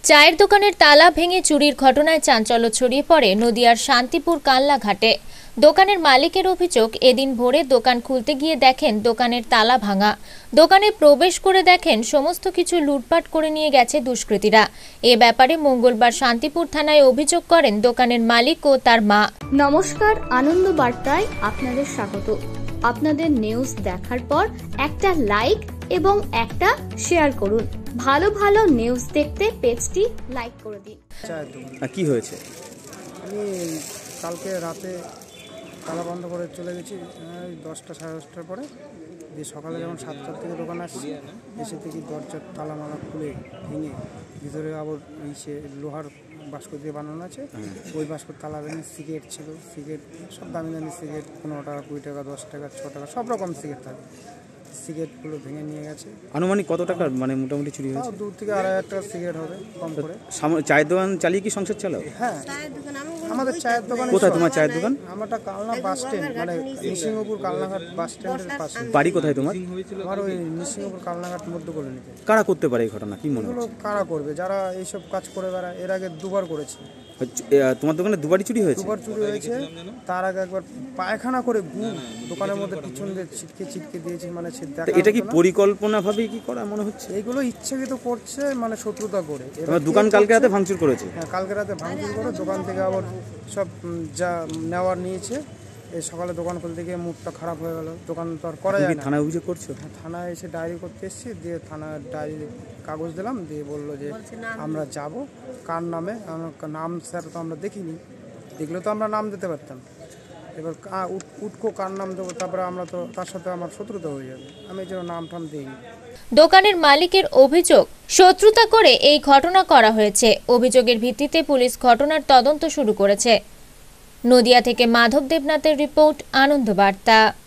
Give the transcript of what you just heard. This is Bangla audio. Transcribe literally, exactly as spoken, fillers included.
চায়ের দোকানের তালা ভেঙে চুরির ঘটনায় চাঞ্চল্য ছড়িয়ে পড়ে নদিয়ার শান্তিপুর কালনা ঘাটে। দোকানের মালিকের অভিযোগ, এদিন ভোরে দোকান খুলতে গিয়ে দেখেন দোকানের তালা ভাঙা। দোকানে প্রবেশ করে দেখেন সমস্ত কিছু লুটপাট করে নিয়ে গেছে দুষ্কৃতীরা। এ ব্যাপারে মঙ্গলবার শান্তিপুর থানায় অভিযোগ করেন দোকানের মালিক ও তার মা। নমস্কার, আনন্দ বার্তায় আপনাদের স্বাগত। আপনাদের নিউজ দেখার পর একটা লাইক এবং একটা শেয়ার করুন। ভালো ভালো নিউজ দেখতে পেজটি লাইক করে দিন। কি হয়েছে? আমি কালকে রাতে তালা বন্ধ করে চলে গেছি দশটা সাড়ে দশটার পরে, দিয়ে সকালে যখন সাতটার থেকে দোকান আসছি, এসে থেকে দরজার তালা মালা খুলে ভেঙে ভিতরে আবার সে লোহার বাস্ক দিয়ে বানানো আছে, ওই বাস্কর তালা ভেঙে সিগারেট ছিল, সিগারেট সব দামি দামি সিগারেট, পনেরো টাকা, কুড়ি টাকা, দশ টাকা, ছ টাকা, সব রকম সিগারেট থাকে। সিগারেটগুলো ভেঙে নিয়ে গেছে। আনুমানিক কত টাকার মানে মোটামুটি চুরি হয়েছে? দু থেকে আড়াই হাজার টাকার সিগারেট হবে কম করে। চায়ের দোকান চালিয়ে কি সংসার চালাও? হ্যাঁ, আমাদের চায়ের দোকান। কোথায় তোমার চায়ের দোকান? আমারটা কালনা বাস স্ট্যান্ড, মানে নৃসিংহপুর কালনাঘাট বাস স্ট্যান্ডের পাশে। বাড়ি কোথায় তোমার? আমার ওই নৃসিংহপুর কালনাঘাট মধ্য কলোনিতে। কারা করতে পারে এই ঘটনা, কি মনে হয়? কারা করবে? যারা এইসব কাজ করে বেড়ায়। এর আগে দুবার করেছে। তোমার দোকানে দুবারই চুরি হয়েছে? দুবার চুরি হয়েছে। তার আগে একবার পায়খানা করে গু দোকানের মধ্যে পিছন দিয়ে ছিটকে ছিটকে দিয়েছে। মানে এটা কি পরিকল্পনা ভাবে কি করা মনে হচ্ছে? এইগুলো ইচ্ছাকৃত করছে, মানে শত্রুতা করে। দোকান কালকে রাতে ভাঙচুর করেছে? হ্যাঁ, কালকে রাতে ভাঙচুর করে দোকান থেকে আবার সব যা নেওয়ার নিয়েছে। এই সকালে দোকান খুলতে গিয়ে মুখটা খারাপ হয়ে গেল। দোকান তো আর করা যায় না। থানায় অভিযোগ করছো? হ্যাঁ, থানায় এসে ডায়েরি করতে এসেছি, দিয়ে থানায় ডায়েরি কাগজ দিলাম, দিয়ে বললো যে আমরা যাব, কার নামে। নাম স্যার তো আমরা দেখিনি, দেখলে তো আমরা নাম দিতে পারতাম। এবার উটকো কার নাম দেবো, তারপরে আমরা তো তার সাথে আমার শত্রুতা হয়ে যাবে। আমি এই জন্য নাম টাম দিইনি। দোকানের মালিকের অভিযোগ, শত্রুতা করে এই ঘটনা করা হয়েছে। অভিযোগের ভিত্তিতে পুলিশ ঘটনার তদন্ত শুরু করেছে। নদিয়া থেকে মাধব দেবনাথের রিপোর্ট, আনন্দ বার্তা।